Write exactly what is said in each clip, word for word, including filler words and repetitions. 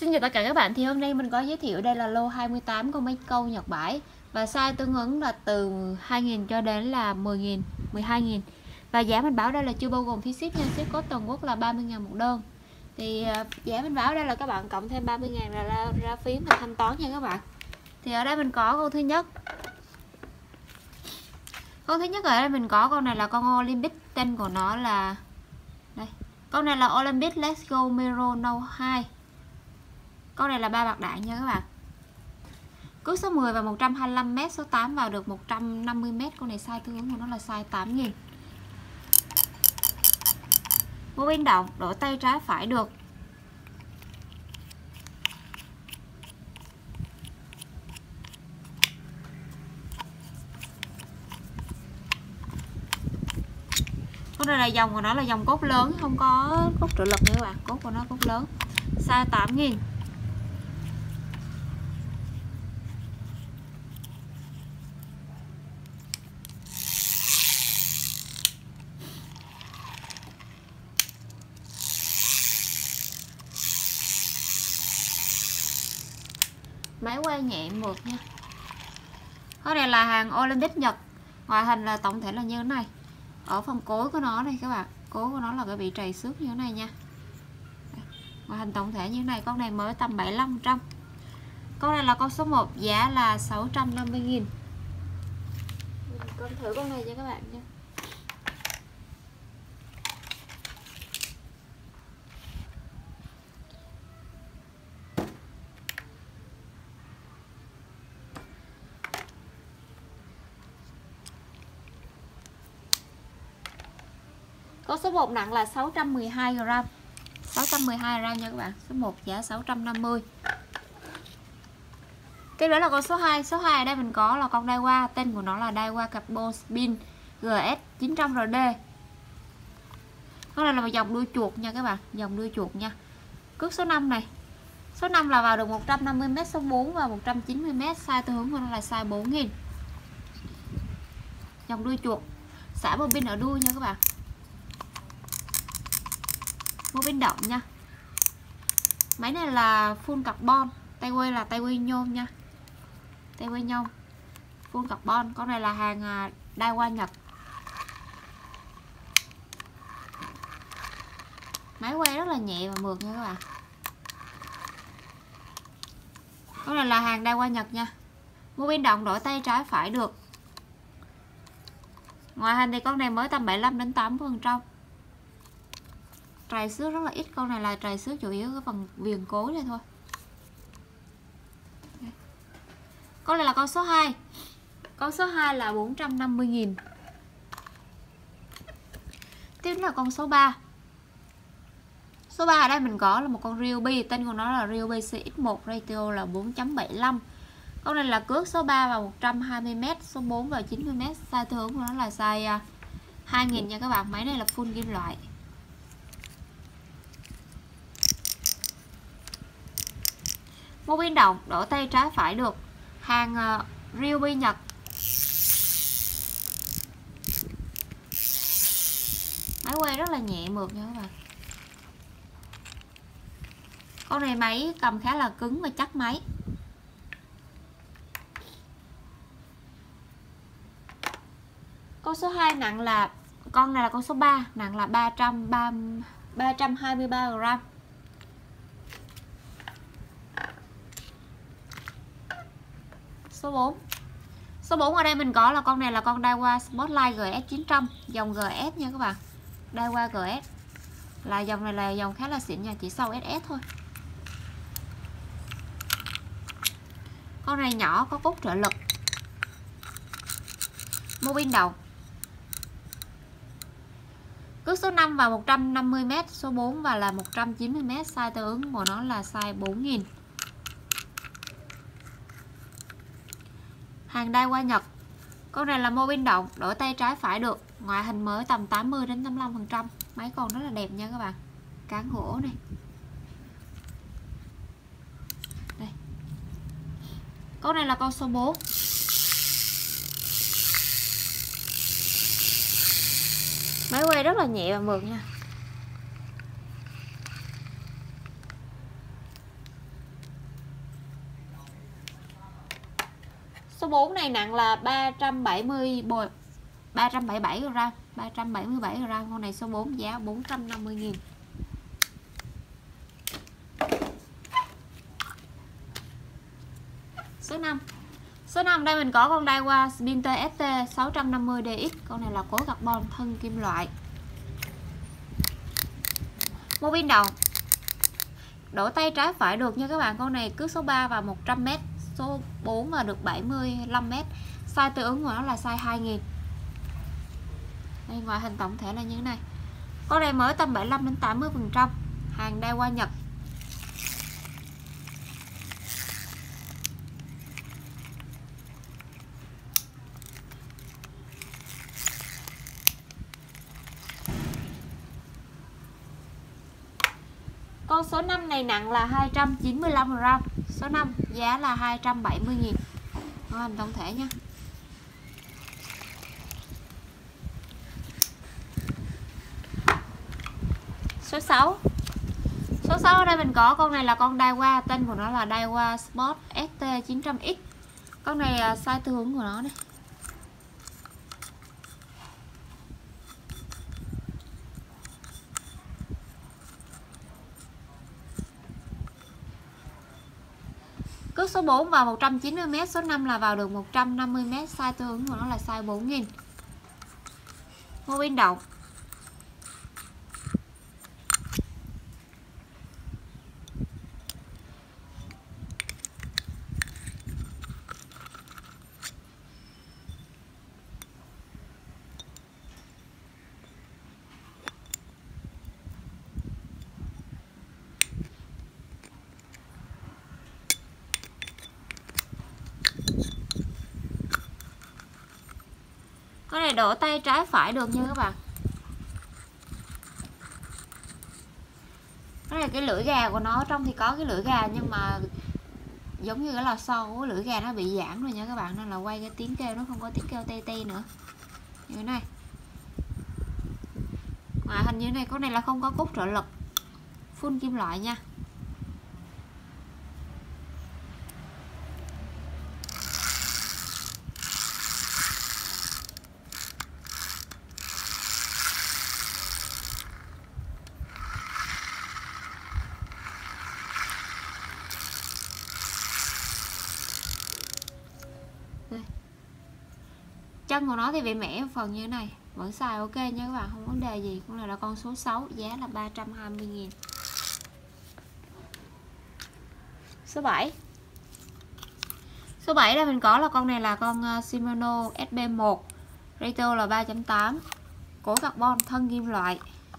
Xin chào tất cả các bạn, thì hôm nay mình có giới thiệu đây là lô hai mươi tám con máy câu Nhật bãi và size tương ứng là từ hai nghìn cho đến là mười nghìn, mười hai nghìn. Và giá mình báo đây là chưa bao gồm phí ship nha, ship có toàn quốc là ba mươi ngàn một đơn. Thì giá mình báo đây là các bạn cộng thêm ba mươi ngàn là ra, ra phí mà thanh toán nha các bạn. Thì ở đây mình có con thứ nhất. Con thứ nhất ở đây mình có con này là con Olympic, tên của nó là đây. Con này là Olympic Let's Go Miro Note hai. Con này là ba bạc đạn nha các bạn. Cước số mười và một trăm hai mươi lăm mét, số tám vào được một trăm năm mươi mét. Con này size tương ứng của nó là size tám nghìn. Mô biên động, đổi tay trái phải được. Con này là dòng của nó là dòng cốt lớn, không có cốt trợ lực nữa các bạn. Cốt của nó cốt lớn, size tám nghìn. Máy quay nhẹ mượt nha. Cái này là hàng Olympic Nhật. Ngoại hình là tổng thể là như thế này. Ở phần cối của nó này các bạn, cối của nó là cái bị trầy xước như thế này nha. Ngoại hình tổng thể như thế này. Con này mới tầm bảy mươi lăm phần trăm. Con này là con số một, giá là sáu trăm năm mươi nghìn. Con thử con này cho các bạn nha. Con số một nặng là sáu trăm mười hai gam. sáu trăm mười hai gam nha các bạn. Số một giá sáu trăm năm mươi. Tiếp đó là con số hai. Số hai ở đây mình có là con Daiwa, tên của nó là Daiwa Carbon Spin G S chín trăm R D. Con này là một dòng đuôi chuột nha các bạn, dòng đuôi chuột nha. Cước số năm này. Số năm là vào được một trăm năm mươi mét, số bốn và một trăm chín mươi mét, size tương ứng của nó là size bốn nghìn. Dòng đuôi chuột, xả bô pin ở đuôi nha các bạn. Mô biên động nha. Máy này là full carbon, tay quay là tay quay nhôm nha. Tay quay nhôm full carbon. Con này là hàng Daiwa Nhật. Máy quay rất là nhẹ và mượt nha các bạn. Con này là hàng Daiwa Nhật nha. Mô biên động, đổi tay trái phải được. Ngoại hình thì con này mới tầm bảy mươi lăm đến tám mươi phần trăm. Trầy xước rất là ít, con này là trầy xước chủ yếu cái phần viền cối này thôi. Con này là con số hai. Con số hai là bốn trăm năm mươi nghìn. Tiếp là con số ba. Số ba ở đây mình có là một con Ryobi, tên của nó là Ryobi C X một, ratio là bốn chấm bảy mươi lăm. Con này là cước số ba vào một trăm hai mươi mét, số bốn vào chín mươi mét, size tương ứng của nó là size hai nghìn nha các bạn. Máy này là full kim loại. Mô biên động, đổi tay trái phải được. Hàng uh, Ryobi Nhật. Máy quay rất là nhẹ mượt nha các bạn. Con này máy cầm khá là cứng và chắc máy. Con số hai nặng là, con này là con số ba, nặng là ba trăm hai mươi ba gam. Số bốn. Số bốn ở đây mình có là con này là con Daiwa Spotlight G S chín trăm, dòng G S nha các bạn. Daiwa G S là dòng này là dòng khá là xịn nha, chỉ sau S S thôi. Con này nhỏ, có cốt trợ lực. Mô biên động. Cước số năm vào một trăm năm mươi mét, số bốn và là một trăm chín mươi mét, size tương ứng của nó là size bốn nghìn. Hàng Daiwa Nhật. Con này là mô biên động, đổi tay trái phải được. Ngoại hình mới tầm tám mươi đến tám mươi lăm phần trăm. Máy còn rất là đẹp nha các bạn. Cán gỗ này. Đây. Con này là con số bốn. Máy quay rất là nhẹ và mượt nha. số bốn này nặng là ba trăm bảy mươi bồi ba trăm bảy mươi bảy gram, ba trăm bảy mươi bảy gram. Con này số bốn giá bốn trăm năm mươi nghìn. Số năm. Số năm đây mình có con Daiwa Spinter ét tê sáu trăm năm mươi đê ích. Con này là cối carbon thân kim loại. Mô pin đầu. Đổ tay trái phải được nha các bạn. Con này cước số ba và một trăm mét, số bốn và được bảy mươi lăm mét. Size tương ứng của nó là size hai nghìn. Đây, ngoại hình tổng thể là như thế này. Con này mới tầm bảy mươi lăm đến tám mươi phần trăm. Hàng Daiwa Nhật. Con số năm này nặng là hai trăm chín mươi lăm gram. Số năm giá là hai trăm bảy mươi nghìn. Ngoại hình tổng thể nha. Số sáu. Số sáu ở đây mình có con này là con Daiwa, tên của nó là Daiwa Sport ét tê chín trăm X. Con này size tương ứng của nó này. Cước số bốn vào một trăm chín mươi mét, số năm là vào được một trăm năm mươi mét, size tương ứng của nó là size bốn nghìn. Mô pin đầu. Cái này đổ tay trái phải được nha các bạn. Cái này cái lưỡi gà của nó, trong thì có cái lưỡi gà nhưng mà giống như cái lò xo của lưỡi gà nó bị giãn rồi nha các bạn, nên là quay cái tiếng kêu nó không có tiếng kêu tê tê nữa. Như thế này. Ngoại hình như thế này, con này là không có cốt trợ lực, full kim loại nha. Chân của nó thì bị mẻ phần như thế này, vẫn xài ok nha các bạn, không vấn đề gì. Con này là con số sáu, giá là ba trăm hai mươi nghìn. Số bảy. Số bảy đây mình có là con này là con Shimano ét bê một, retail là ba chấm tám, cối carbon thân kim loại.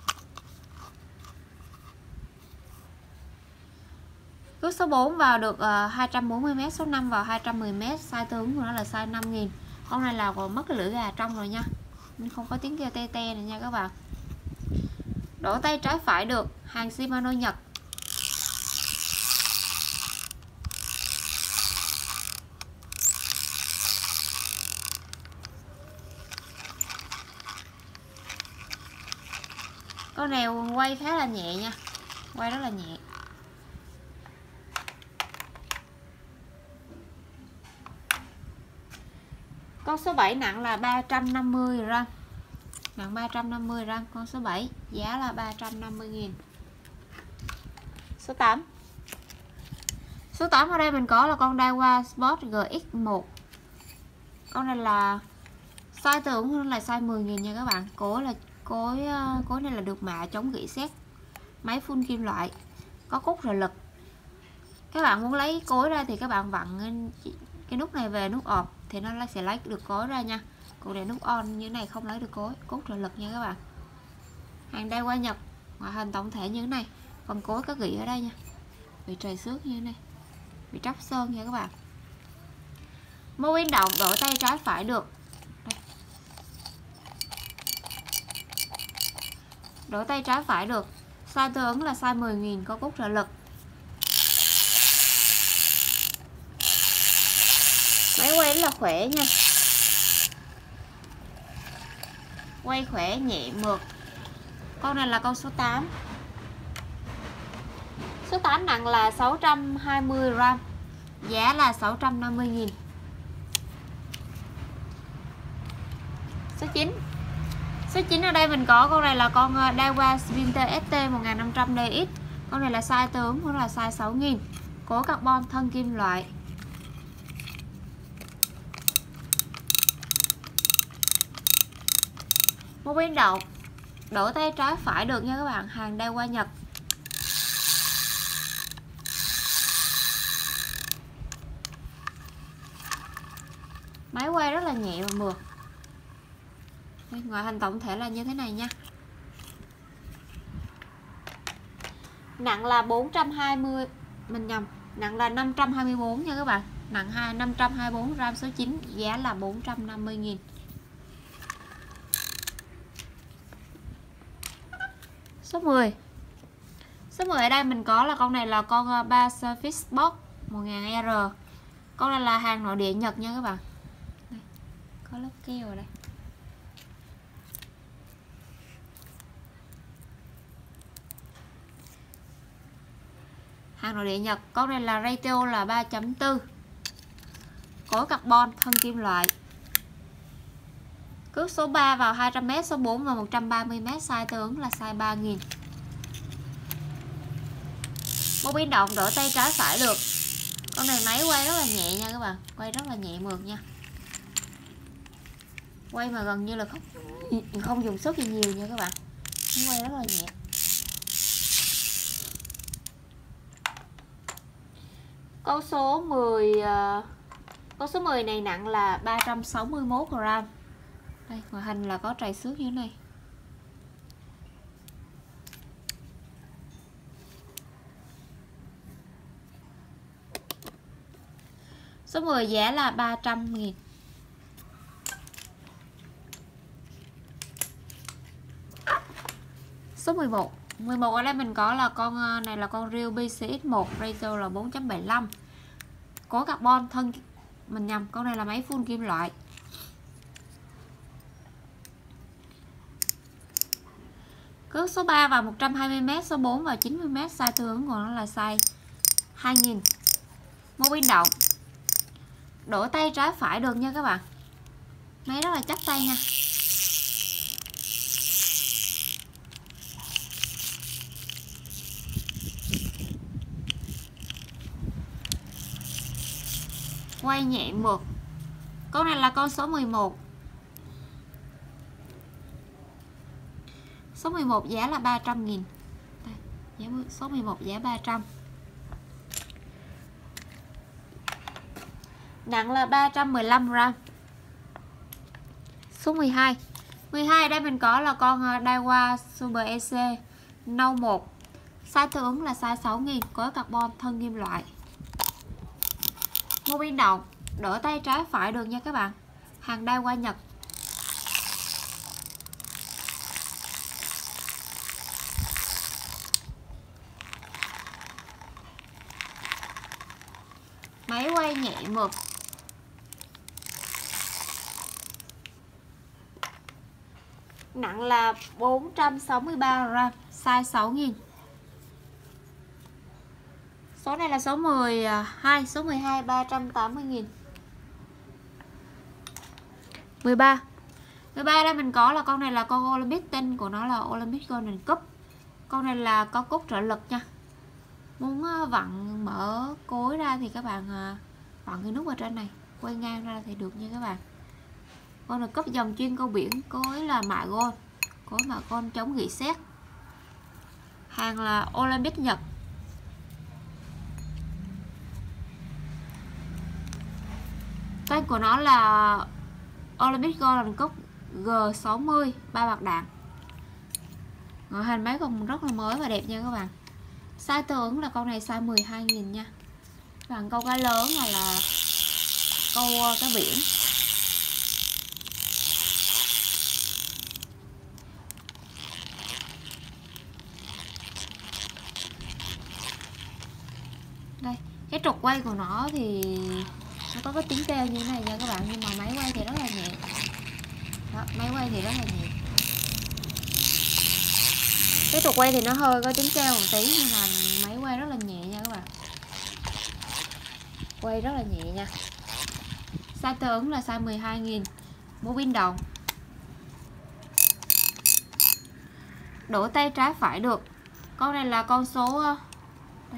Cước số bốn vào được hai trăm bốn mươi mét, số năm vào hai trăm mười mét, size tương ứng của nó là size năm nghìn. Con này là còn mất cái lưỡi gà trong rồi nha, nên không có tiếng kêu tê tê này nha các bạn. Đổ tay trái phải được, hàng Shimano Nhật. Con này quay khá là nhẹ nha, quay rất là nhẹ. Con số bảy nặng là ba trăm năm mươi gram. Nặng ba trăm năm mươi gram. Con số bảy giá là ba trăm năm mươi nghìn. Số tám. Số tám ở đây mình có là con Daiwa Sport giê ích một. Con này là size tương ứng là size mười nghìn nha các bạn. Cối là cối cối này là được mạ chống rỉ sét. Máy full kim loại, có cốt trợ lực. Các bạn muốn lấy cối ra thì các bạn vặn cái nút này về nút off thì nó sẽ lấy được cối ra nha. Còn để nút on như thế này không lấy được cối, cốt trợ lực nha các bạn. Hàng Daiwa Nhật, ngoại hình tổng thể như thế này. Còn cối có gỉ ở đây nha, bị trầy xước như thế này, bị tróc sơn nha các bạn. Mô pin động, đổi tay trái phải được. Đây. Đổi tay trái phải được. Size tương ứng là size mười nghìn, có cốt trợ lực. Máy quay rất là khỏe nha, quay khỏe nhẹ mượt. Con này là con số tám. Số tám nặng là sáu trăm hai mươi gram, giá là sáu trăm năm mươi nghìn. Số chín. Số chín ở đây mình có con này là con Daiwa Sprinter ét tê một nghìn năm trăm đê ích. Con này là size tướng, cũng là size sáu nghìn. Cố carbon, thân kim loại. Một biến động, đổ tay trái phải được nha các bạn, hàng Daiwa Nhật. Máy quay rất là nhẹ và mượt. Ngoại hình tổng thể là như thế này nha. Nặng là bốn trăm hai mươi, mình nhầm, nặng là năm trăm hai mươi tư nha các bạn. Nặng hai năm trăm hai mươi tư gram số chín, giá là bốn trăm năm mươi nghìn. Số mười. Số mười ở đây mình có là con này là con ba Surface Box một nghìn R. Con này là hàng nội địa Nhật nha các bạn. Đây, có lớp keo ở đây. Hàng nội địa Nhật. Con này là ratio là ba chấm bốn. Cối carbon, thân kim loại. Cước số ba vào hai trăm mét, số bốn vào một trăm ba mươi mét, size tương ứng là size ba nghìn. Một biến động, đỡ tay trái phải được. Con này máy quay rất là nhẹ nha các bạn, quay rất là nhẹ mượt nha. Quay mà gần như là không không dùng sức gì nhiều nha các bạn. Máy quay rất là nhẹ. Con số mười, con số mười này nặng là ba trăm sáu mươi mốt gram. Đây, ngoại hình là có trầy xước như thế này. Số mười giá là ba trăm nghìn. Số mười một. mười một ở đây mình có là con này là con Ryobi xê ích một, ratio là bốn chấm bảy mươi lăm. Cối carbon, thân mình nhầm, con này là máy full kim loại. Cước số ba vào một trăm hai mươi mét, số bốn vào chín mươi mét, size tương ứng của nó là size hai nghìn. Một biến động, đổ tay trái phải được nha các bạn. Máy rất là chắc tay nha. Quay nhẹ mượt. Con này là con số mười một. Số mười một giá là ba trăm nghìn. Đây, giá số mười một giá ba trăm. Nặng là ba trăm mười lăm gram. Số mười hai. mười hai đây mình có là con Daiwa Super e xê nâu một. Size tương ứng là size sáu nghìn, cối carbon, thân kim loại. Một biến động, đỡ tay trái phải được nha các bạn. Hàng Daiwa Nhật. Máy quay nhẹ mượt. Nặng là bốn trăm sáu mươi ba gram, size sáu nghìn. Số này là số mười hai, số mười hai ba trăm tám mươi nghìn. mười ba. mười ba đây mình có là con này là con Olympic, tên của nó là Olympic Golden Cup. Con này là có cốt trợ lực nha. Muốn vặn mở cối ra thì các bạn vặn cái nút ở trên này, quay ngang ra thì được nha các bạn. Con này cấp dòng chuyên câu biển, cối là mạ gold, cối mạ gold chống rỉ sét. Hàng là Olympic Nhật. Tên của nó là Olympic Golden Cup G sáu mươi, ba bạc đạn. Ngoại hình máy còn rất là mới và đẹp nha các bạn. Size tương ứng là con này size mười hai nghìn nha. Bằng câu cá lớn hay là câu cá biển. Đây, cái trục quay của nó thì nó có cái tiếng kêu như thế này nha các bạn, nhưng mà máy quay thì rất là nhẹ. Đó, máy quay thì rất là nhẹ. Cái trục quay thì nó hơi có tiếng kêu một tí, nhưng mà máy quay rất là nhẹ nha các bạn. Quay rất là nhẹ nha. Size tương ứng là size mười hai nghìn. Mũ pin đồng. đổi tay trái phải được. Con này là con số đây.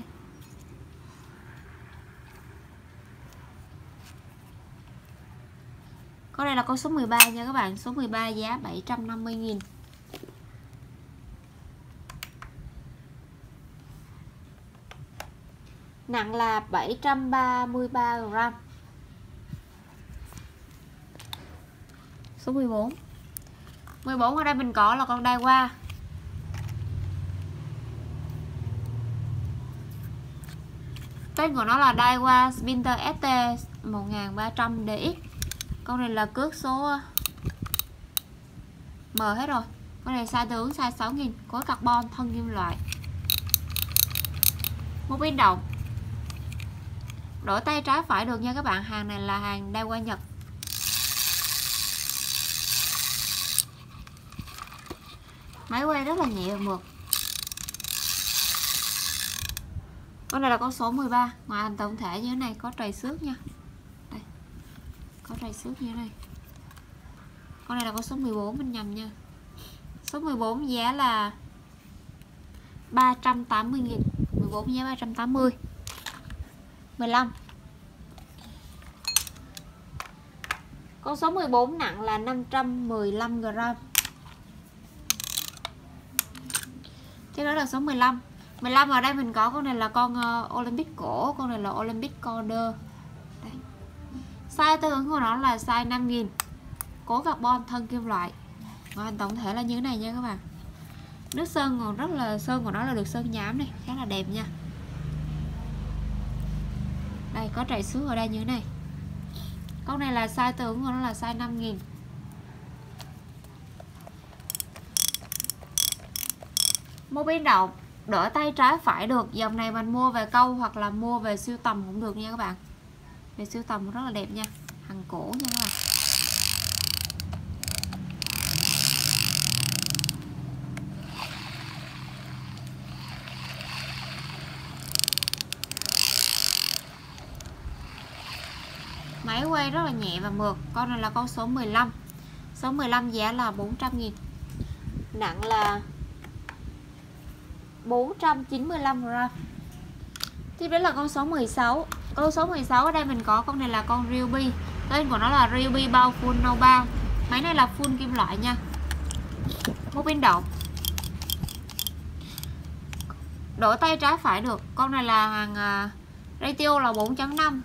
Con này là con số mười ba nha các bạn. Số mười ba giá bảy trăm năm mươi nghìn. Nặng là bảy trăm ba mươi ba gram. Số mười bốn. mười bốn ở đây mình có là con Daiwa. Tên của nó là Daiwa Sprinter ét tê một nghìn ba trăm đê ích. Con này là cước số M hết rồi. Con này size tướng size sáu nghìn, khối carbon, thân kim loại. Một pin động. Đổi tay trái phải được nha các bạn. Hàng này là hàng Daiwa Nhật. Máy quay rất là nhẹ và mượt. Con này là con số mười ba. Ngoại hình tổng thể như thế này, có trầy xước nha. Đây. Có trầy xước như thế này. Con này là con số mười bốn, mình nhầm nha. Số mười bốn giá là ba trăm tám mươi nghìn. mười bốn giá ba trăm tám mươi. mười lăm. Con số mười bốn nặng là năm trăm mười lăm gram. Tiếp đó là số mười lăm. mười lăm ở đây mình có con này là con uh, Olympic cổ, con này là Olympic Corder. Đây. Size tương ứng của nó là size năm nghìn. Cố carbon, thân kim loại. Ngoại hình tổng thể là như thế này nha các bạn. Nước sơn còn rất là, sơn của nó là được sơn nhám này, khá là đẹp nha. Đây có trầy xước ở đây như thế này. Con này là size tương ứng của nó là size năm nghìn. Một pin động. Đỡ tay trái phải được. Dòng này mình mua về câu hoặc là mua về siêu tầm cũng được nha các bạn. Về siêu tầm rất là đẹp nha. Hàng cổ nha các bạn. Máy quay rất là nhẹ và mượt. Con này là con số mười lăm. Số mười lăm giá là bốn trăm nghìn. Nặng là bốn trăm chín mươi lăm gram. Tiếp đến là con số mười sáu. Con số mười sáu ở đây mình có con này là con Ryobi. Tên của nó là Ryobi bao full no bao. Máy này là full kim loại nha. Một pin động. Đổi tay trái phải được. Con này là hàng uh, ratio là bốn chấm năm.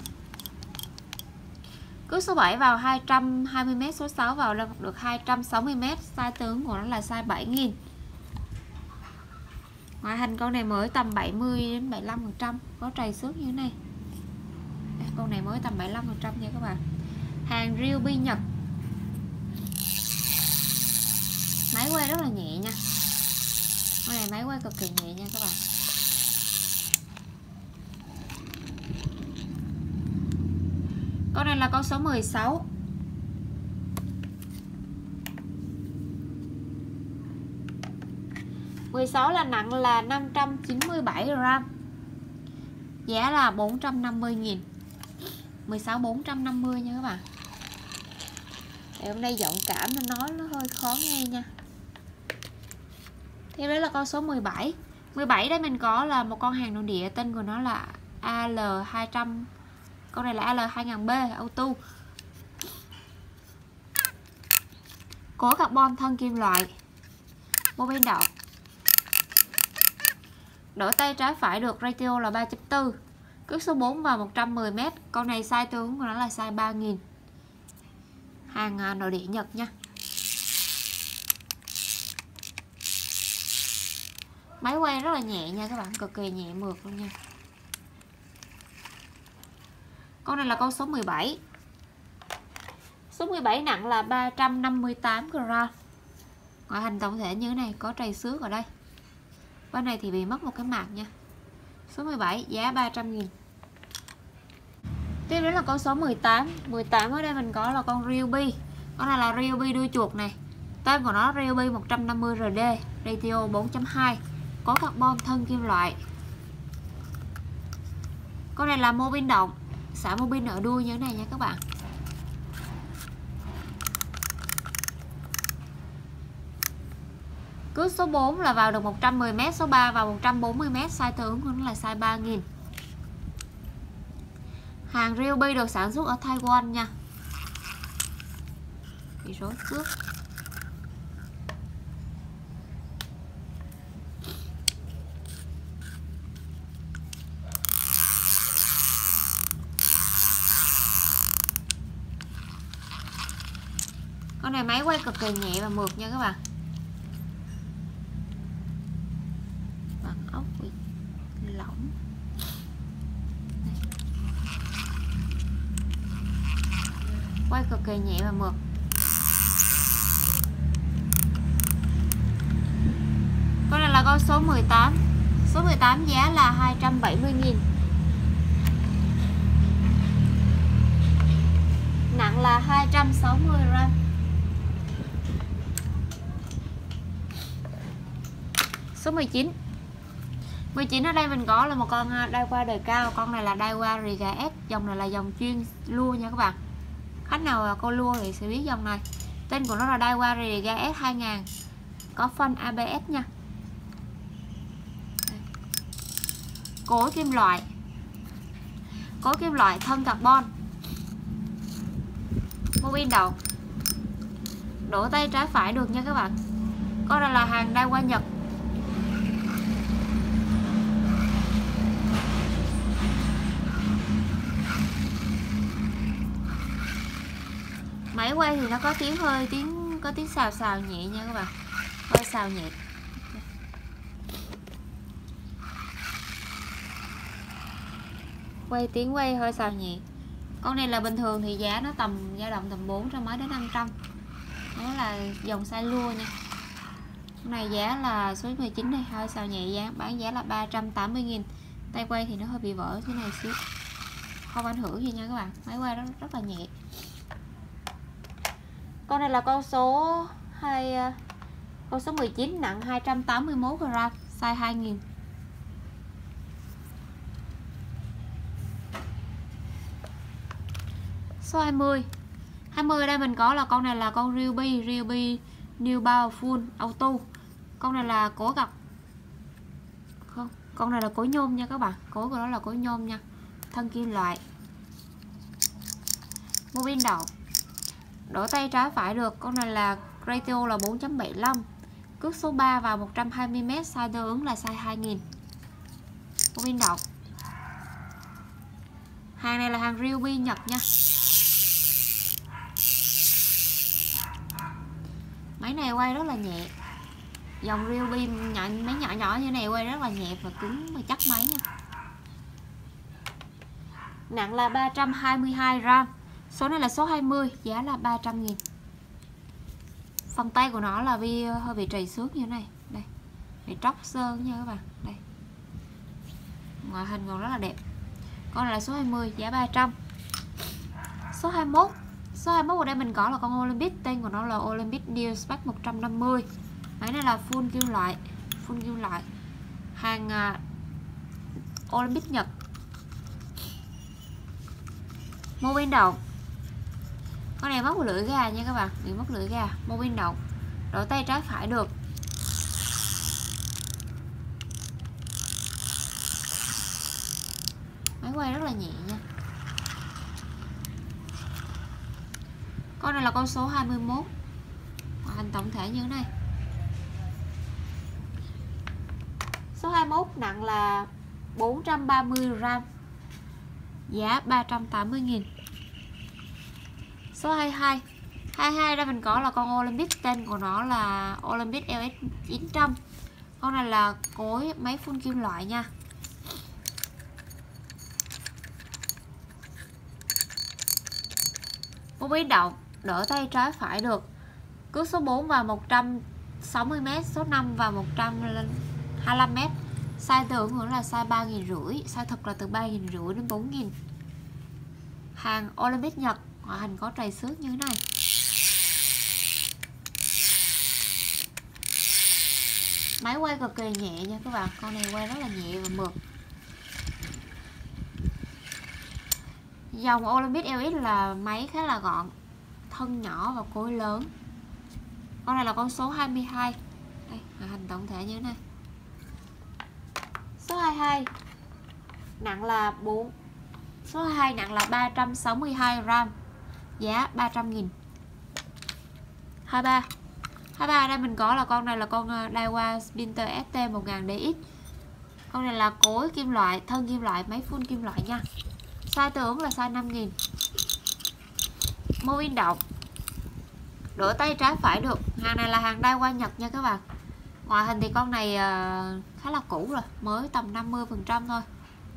Cước số bảy vào hai trăm hai mươi mét, số sáu vào được hai trăm sáu mươi mét. Size tướng của nó là size bảy nghìn. Ngoại hình con này mới tầm bảy mươi đến bảy mươi lăm phần trăm, có trầy xước như thế này. Con này mới tầm bảy mươi lăm phần trăm nha các bạn. Hàng Ryobi Nhật. Máy quay rất là nhẹ nha. Con này máy quay cực kỳ nhẹ nha các bạn. Con này là con số mười sáu. mười sáu là nặng là năm trăm chín mươi bảy gram. Giá là bốn trăm năm mươi nghìn. mười sáu bốn trăm năm mươi nha các bạn. Để hôm nay giọng cảm nên nói nó hơi khó nghe nha. Tiếp đó là con số mười bảy. mười bảy đây mình có là một con hàng nội địa, tên của nó là A L hai trăm. Con này là A L hai nghìn B auto. Cố carbon, thân kim loại. Một pin động. Đổi tay trái phải được, ratio là ba chấm bốn. Cước số bốn vào một trăm mười mét. Con này size tướng của nó là size ba nghìn. Hàng nội địa Nhật nha. Máy quay rất là nhẹ nha các bạn, cực kỳ nhẹ mượt luôn nha. Con này là con số mười bảy. Số mười bảy nặng là ba trăm năm mươi tám gram. Ngoại hình tổng thể như thế này, có trầy xước ở đây. Bên này thì bị mất một cái mạc nha. Số mười bảy giá ba trăm nghìn. Tiếp đến là con số mười tám. mười tám ở đây mình có là con Ryobi. Con này là Ryobi đuôi chuột này. Tên của nó Ryobi một trăm năm mươi R D, ratio bốn chấm hai. Có carbon, thân kim loại. Con này là mô pin động. Xả mô pin ở đuôi như thế này nha các bạn. Cước số bốn là vào được một trăm mười mét, số ba vào một trăm bốn mươi mét, size tương ứng của nó là size ba nghìn. Hàng Ryobi được sản xuất ở Taiwan nha. Chỉ số cước. Con này máy quay cực kỳ nhẹ và mượt nha các bạn. Bằng ốc bị lỏng. Quay cực kỳ nhẹ và mượt. Con này là con số mười tám. Số mười tám giá là hai trăm bảy mươi nghìn. Nặng là hai trăm sáu mươi gram. Số mười chín. mười chín ở đây mình có là một con Daiwa đời cao. Con này là Daiwa Riga S. Dòng này là dòng chuyên lua nha các bạn. Khách nào có lua thì sẽ biết dòng này. Tên của nó là Daiwa Riga S hai nghìn. Có phanh a bê ét nha. Cối kim loại. Cối kim loại thân carbon. Mô bin đầu. Đổ tay trái phải được nha các bạn. Con này là hàng Daiwa Nhật. Máy quay thì nó có tiếng hơi tiếng có tiếng xào xào nhẹ nha các bạn, hơi xào nhẹ. Quay tiếng quay hơi xào nhẹ. Con này là bình thường thì giá nó tầm dao động tầm bốn trăm mấy đến năm trăm. Nó là dòng size lua nha. Con này giá là số mười chín này, hơi xào nhẹ, giá bán giá là ba trăm tám mươi nghìn. Tay quay thì nó hơi bị vỡ thế này xíu, không ảnh hưởng gì nha các bạn. Máy quay rất rất là nhẹ. Con này là con số hai, con số mười chín, nặng hai trăm tám mươi mốt gram, size hai nghìn. Số hai mươi. hai mươi ở đây mình có là con này là con Ryobi, Ryobi New Powerful Auto. Con này là cối gọc. Không, con này là cối nhôm nha các bạn. Cối của nó là cối nhôm nha. Thân kim loại. Mô bin đầu. Đổ tay trái phải được. Con này là ratio là bốn chấm bảy lăm. Cước số ba vào một trăm hai mươi mét, size tương ứng là size hai nghìn. Mô bin đầu. Hàng này là hàng Ryobi Nhật nha. Máy này quay rất là nhẹ. Dòng Ryobi nhỏ, máy nhỏ nhỏ như này quay rất là nhẹ và cứng và chắc máy nha. Nặng là ba trăm hai mươi hai gram. Số này là số hai mươi, giá là ba trăm nghìn. Phần tay của nó là bị hơi bị trầy xước như thế này. Đây, bị tróc sơn nha các bạn. Đây. Ngoại hình còn rất là đẹp. Con này là số hai mươi, giá ba trăm. Số hai mươi mốt. Số hai mươi mốt ở đây mình có là con Olympic, tên của nó là Olympic New Spec một trăm năm mươi. Máy này là full kim loại, full kim loại. Hàng uh, Olympic Nhật. Mô bin đầu. Con này mất lưỡi gà nha các bạn, bị mất lưỡi gà. Mô bin đầu. Đổ tay trái phải được. Máy quay rất là nhẹ nha. Con này là con số hai mươi mốt. Hình tổng thể như thế này. Số hai mươi mốt nặng là bốn trăm ba mươi gram. Giá ba trăm tám mươi nghìn. Số hai mươi hai. hai mươi hai đây mình có là con Olympic, tên của nó là Olympic lờ ét chín trăm. Con này là cối máy phun kim loại nha. Mô bin động. Đỡ tay trái phải được. Cước số bốn vào một trăm sáu mươi mét, số năm vào một trăm hai mươi lăm mét. Size tưởng hưởng là size ba nghìn rưỡi, size thực là từ ba nghìn rưỡi đến bốn nghìn. Hàng Olympic Nhật, ngoại hình có trầy xước như thế này. Máy quay cực kỳ nhẹ nha các bạn, con này quay rất là nhẹ và mượt. Dòng Olympic lờ ét là máy khá là gọn, thân nhỏ và cối lớn. Con này là con số hai mươi hai. Đây, ngoại hình tổng thể như thế này. Số hai mươi hai nặng là bốn. Số hai mươi hai nặng là ba trăm sáu mươi hai gram, giá ba trăm nghìn. hai mươi ba hai mươi ba ở đây mình có là con này là con Daiwa Sprinter ét tê một nghìn đê ích. Con này là cối kim loại, thân kim loại, máy phun kim loại nha. Size tương ứng là size năm nghìn. Mô in động, đổ tay trái phải được. Hàng này là hàng Daiwa Nhật nha các bạn. Ngoại hình thì con này khá là cũ rồi, mới tầm năm mươi phần trăm thôi.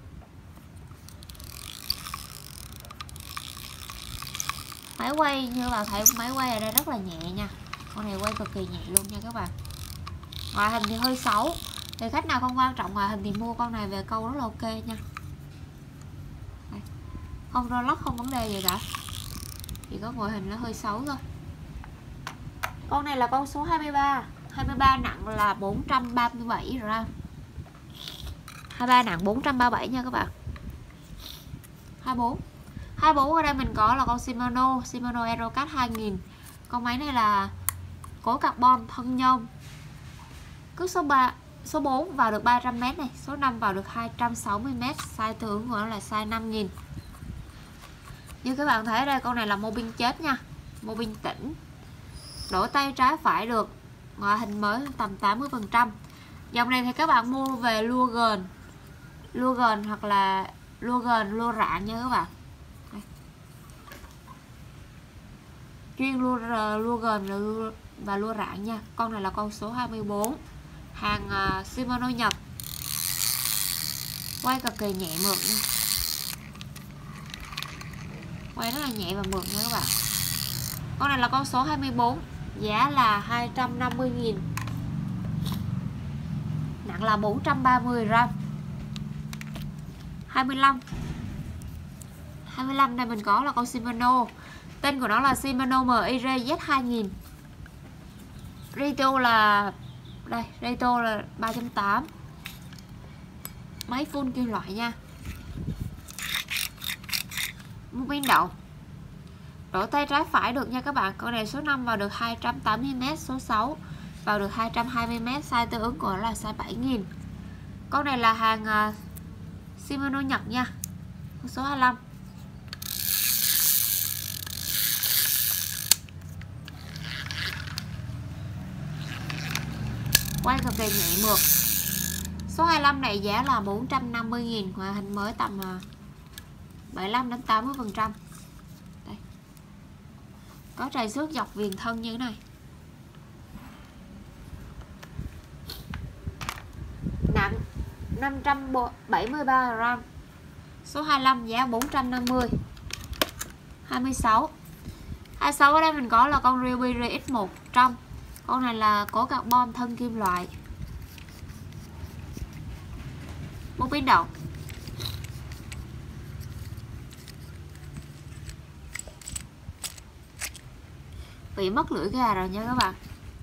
Máy quay như là thấy máy quay ở đây rất là nhẹ nha. Con này quay cực kỳ nhẹ luôn nha các bạn. Ngoại hình thì hơi xấu, thì khách nào không quan trọng ngoại hình thì mua con này về câu rất là ok nha. Đây. Không rơ lắc, không vấn đề gì cả, chỉ có ngoại hình nó hơi xấu thôi. Con này là con số hai mươi ba. hai mươi ba nặng là bốn trăm ba mươi bảy gram. hai mươi ba nặng bốn trăm ba mươi bảy nha các bạn. hai mươi bốn hai mươi bốn ở đây mình có là con Shimano Shimano Aerocat hai nghìn. Con máy này là cối carbon thân nhôm. Cước số ba, số bốn vào được ba trăm mét này, số năm vào được hai trăm sáu mươi mét. Size tương ứng của nó là size năm nghìn. Như các bạn thấy ở đây, con này là mô pin chết nha, mô pin tĩnh, đổ tay trái phải được. Ngoại hình mới tầm tám mươi phần trăm. Dòng này thì các bạn mua về lua gờn, lua gờn hoặc là lua gờn, lua rạn nha các bạn. Đây. Chuyên lua lua gờn và lua, và lua rạn nha. Con này là con số hai mươi bốn, hàng uh, Shimano Nhật. Quay cực kỳ nhẹ mượt nha, quay rất là nhẹ và mượt nha các bạn. Con này là con số hai mươi bốn, giá là hai trăm năm mươi nghìn. Nặng là bốn trăm ba mươi gram. hai mươi lăm hai mươi lăm đây mình có là con Shimano. Tên của nó là Shimano em i rờ Z hai nghìn. Rito là đây, Rito là ba chấm tám. Máy phun kim loại nha. Mô pin đậu, đổ tay trái phải được nha các bạn. Con này số năm vào được hai trăm tám mươi mét, số sáu vào được hai trăm hai mươi mét. Size tương ứng của nó là size bảy nghìn. Con này là hàng uh, Shimano Nhật nha. Số hai mươi lăm. Quay cực kỳ nhẹ mượt. Số hai mươi lăm này giá là bốn trăm năm mươi nghìn. Ngoại hình mới tầm uh, bảy mươi lăm đến tám mươi phần trăm. Đây. Có trầy xước dọc viền thân như thế này. Nặng năm trăm bảy mươi ba gram. Số hai mươi lăm giá bốn trăm năm mươi. hai mươi sáu hai mươi sáu ở đây mình có là con Ryobi rờ ích một trăm. Con này là cối carbon thân kim loại. Mô pin đậu, bị mất lưỡi gà rồi nha các bạn.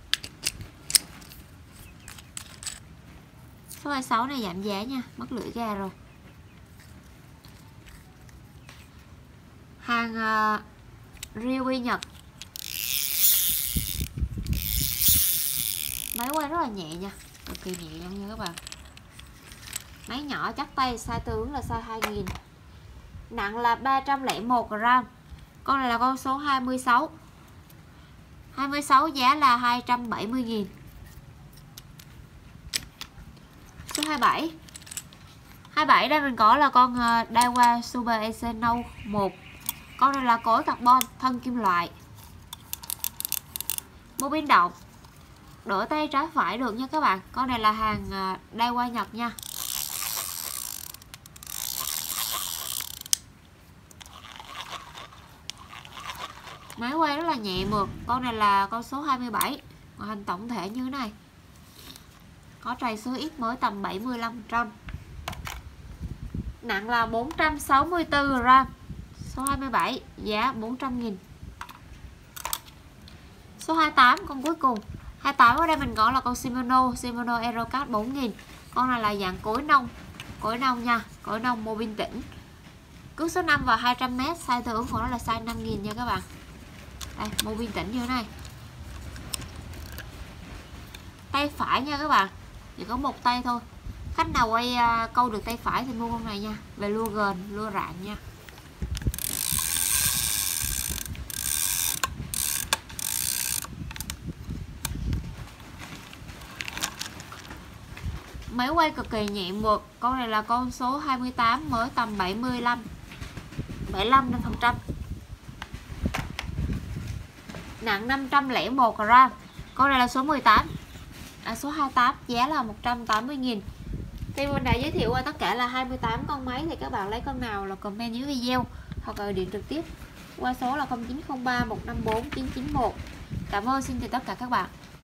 Số hai mươi sáu này giảm giá nha, mất lưỡi gà rồi. Hàng uh, Ryobi Nhật. Máy quay rất là nhẹ nha, cực kỳ nhẹ nha các bạn. Máy nhỏ chắc tay, size tương ứng là size hai nghìn. Nặng là ba trăm lẻ một gram. Con này là con số hai mươi sáu. hai mươi sáu giá là hai trăm bảy mươi nghìn. Số hai mươi bảy. hai mươi bảy đây mình có là con Daiwa Super Ace Note một. Con này là cối carbon thân kim loại. Mô pin động, đổ tay trái phải được nha các bạn. Con này là hàng Daiwa Nhật nha. Máy quay rất là nhẹ mượt. Con này là con số hai mươi bảy. Ngoại hình tổng thể như thế này. Có trầy số X mới tầm bảy mươi lăm phần trăm. Nặng là bốn trăm sáu mươi tư gram. Số hai mươi bảy giá bốn trăm nghìn. Số hai mươi tám con cuối cùng. hai mươi tám ở đây mình có là con Shimano Shimano Aerocat bốn nghìn. Con này là dạng cối nông. Cối nông nha, cối nông mô pin tĩnh. Cước số năm vào hai trăm mét. Size tương ứng của nó là size năm nghìn nha các bạn. Đây, mô pin tĩnh như thế này. tay phải nha các bạn, chỉ có một tay thôi. Khách nào quay uh, câu được tay phải thì mua con này nha, về lua gền, lua rạn nha. Máy quay cực kỳ nhẹ mượt. Con này là con số hai mươi tám, mới tầm bảy mươi lăm bảy mươi lăm phần trăm, nặng năm trăm lẻ một gram. Con này là số mười tám, à, số hai mươi tám, giá là một trăm tám mươi nghìn. Thì mình đã giới thiệu qua tất cả là hai mươi tám con máy, thì các bạn lấy con nào là comment dưới video hoặc gọi điện trực tiếp qua số là không chín không ba một năm bốn chín chín một. Cảm ơn, xin chào tất cả các bạn.